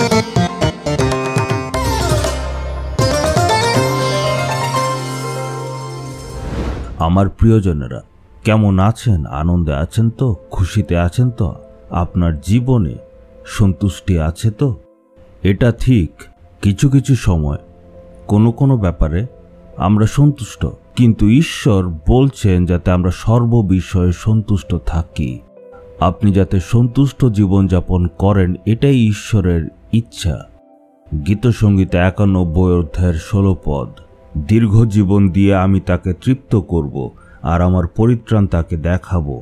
আমার প্রিয়জনেরা, কেমন আছেন? আনন্দে আছেন তো? খুশিতে আছেন তো? আপনার জীবনে সন্তুষ্টি আছে তো? এটা ঠিক, কিছু কিছু সময় কোনো ব্যাপারে আমরা সন্তুষ্ট, কিন্তু ঈশ্বর বলছেন যাতে আমরা সর্ববিষয়ে সন্তুষ্ট থাকি। আপনি যাতে সন্তুষ্ট জীবনযাপন করেন, এটাই ঈশ্বরের ইচ্ছা। গীতসংগীত 91 অধ্যায়ের 16 পদ, দীর্ঘ জীবন দিয়ে আমি তাকে তৃপ্ত করব, আর আমার পরিত্রাণ তাকে দেখাবো।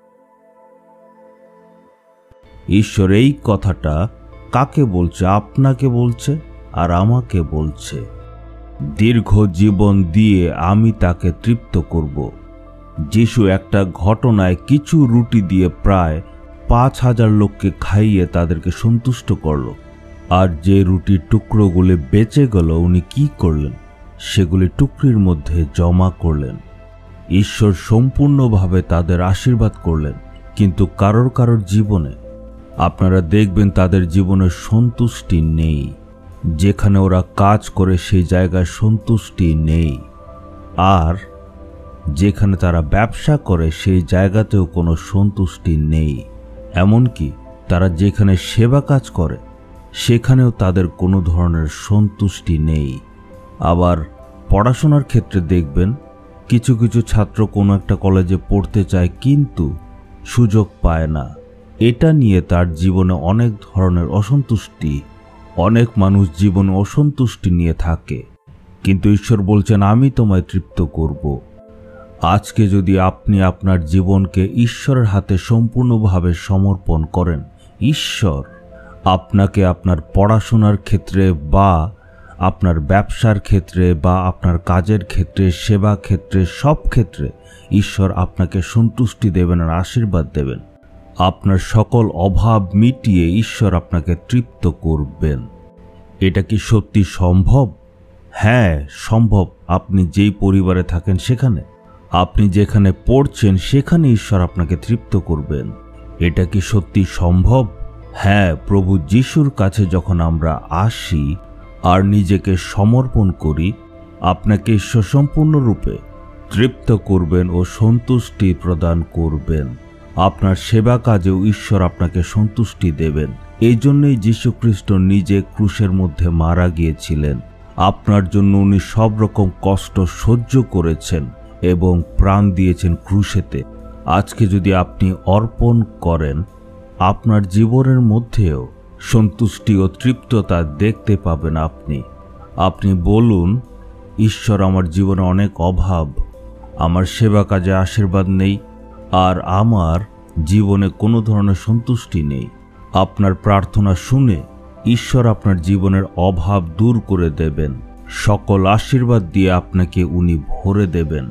ঈশ্বর এই কথাটা কাকে বলছে? আপনাকে বলছে আর আমাকে বলছে। দীর্ঘ জীবন দিয়ে আমি তাকে তৃপ্ত করব। যিশু একটা ঘটনায় কিছু রুটি দিয়ে প্রায় 5000 লোককে খাইয়ে তাদেরকে সন্তুষ্ট করল। আর যে রুটির টুকরোগুলি বেঁচে গেল, উনি কি করলেন? সেগুলি টুকরির মধ্যে জমা করলেন। ঈশ্বর সম্পূর্ণভাবে তাদের আশীর্বাদ করলেন, কিন্তু কারোর জীবনে আপনারা দেখবেন তাদের জীবনে সন্তুষ্টি নেই। যেখানে ওরা কাজ করে সেই জায়গায় সন্তুষ্টি নেই, আর যেখানে তারা ব্যবসা করে সেই জায়গাতেও কোনো সন্তুষ্টি নেই। এমনকি তারা যেখানে সেবা কাজ করে সেখানেও তাদের কোনো ধরনের সন্তুষ্টি নেই। আবার পড়াশোনার ক্ষেত্রে দেখবেন কিছু কিছু ছাত্র কোনো একটা কলেজে পড়তে চায়, কিন্তু সুযোগ পায় না। এটা নিয়ে তার জীবনে অনেক ধরনের অসন্তুষ্টি, অনেক মানুষ জীবনে অসন্তুষ্টি নিয়ে থাকে। কিন্তু ঈশ্বর বলছেন, আমি তোমায় তৃপ্ত করব। আজকে যদি আপনি আপনার জীবনকে ঈশ্বরের হাতে সম্পূর্ণভাবে সমর্পণ করেন, ঈশ্বর আপনাকে আপনার পড়াশোনার ক্ষেত্রে বা আপনার ব্যবসার ক্ষেত্রে বা আপনার কাজের ক্ষেত্রে, সেবা ক্ষেত্রে, সব ক্ষেত্রে ঈশ্বর আপনাকে সন্তুষ্টি দেবেন আর আশীর্বাদ দেবেন। আপনার সকল অভাব মিটিয়ে ঈশ্বর আপনাকে তৃপ্ত করবেন। এটা কি সত্যি সম্ভব? হ্যাঁ, সম্ভব। আপনি যেই পরিবারে থাকেন সেখানে, আপনি যেখানে পড়ছেন সেখানে ঈশ্বর আপনাকে তৃপ্ত করবেন। এটা কি সত্যি সম্ভব? হ্যাঁ, প্রভু যিশুর কাছে যখন আমরা আসি আর নিজেকে সমর্পণ করি, আপনাকে ঈশ্বর সম্পূর্ণরূপে তৃপ্ত করবেন ও সন্তুষ্টি প্রদান করবেন। আপনার সেবা কাজেও ঈশ্বর আপনাকে সন্তুষ্টি দেবেন। এই জন্যই যীশু খ্রিস্ট নিজে ক্রুশের মধ্যে মারা গিয়েছিলেন। আপনার জন্য উনি সব রকম কষ্ট সহ্য করেছেন এবং প্রাণ দিয়েছেন ক্রুশেতে। আজকে যদি আপনি অর্পণ করেন, আপনার জীবনের মধ্যেও সন্তুষ্টি ও তৃপ্ততা দেখতে পাবেন। আপনি বলুন, ঈশ্বর, আমার জীবনে অনেক অভাব, আমার সেবা কাজে আশীর্বাদ নেই, আর আমার জীবনে কোনো ধরনের সন্তুষ্টি নেই। আপনার প্রার্থনা শুনে ঈশ্বর আপনার জীবনের অভাব দূর করে দেবেন। সকল আশীর্বাদ দিয়ে আপনাকে উনি ভরে দেবেন।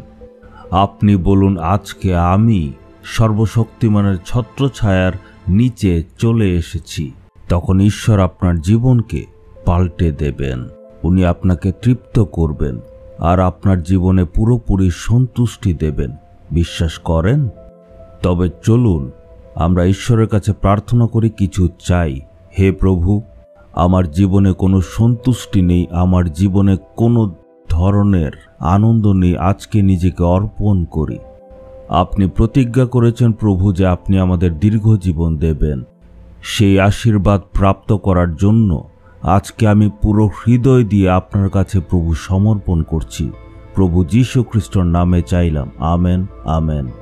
আপনি বলুন, আজকে আমি সর্বশক্তিমানের ছত্রছায়ার নিচে চলে এসেছি। তখন ঈশ্বর আপনার জীবনকে পাল্টে দেবেন। উনি আপনাকে তৃপ্ত করবেন আর আপনার জীবনে পুরোপুরি সন্তুষ্টি দেবেন। বিশ্বাস করেন? তবে চলুন আমরা ঈশ্বরের কাছে প্রার্থনা করি, কিছু চাই। হে প্রভু, আমার জীবনে কোনো সন্তুষ্টি নেই, আমার জীবনে কোনো ধরনের আনন্দ নেই, আজকে নিজেকে অর্পণ করি। আপনি প্রতিজ্ঞা করেছেন প্রভু যে আপনি আমাদের দীর্ঘ জীবন দেবেন। সেই আশীর্বাদ প্রাপ্ত করার জন্য আজকে আমি পুরো হৃদয় দিয়ে আপনার কাছে প্রভু সমর্পণ করছি। প্রভু যীশু খ্রিস্টর নামে চাইলাম, আমেন, আমেন।